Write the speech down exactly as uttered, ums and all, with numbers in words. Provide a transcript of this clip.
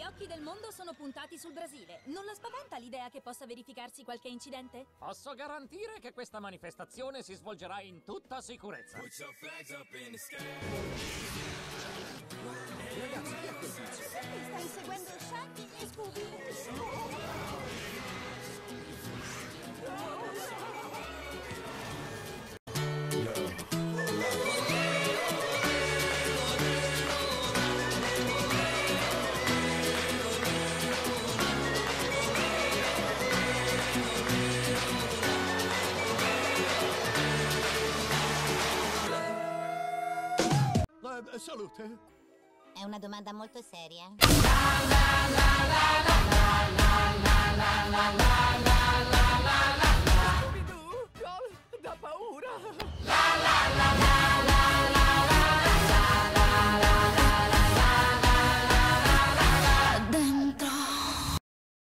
occhi del mondo sono puntati sul Brasile. Non la spaventa l'idea che possa verificarsi qualche incidente? Posso garantire che questa manifestazione si svolgerà in tutta sicurezza. Put your flags up in the sky. Ragazzi, chi è quel tizio? Stai inseguendo Shaggy e Scooby? Eh, salute. È una domanda molto seria. Scooby-Doo! Da paura!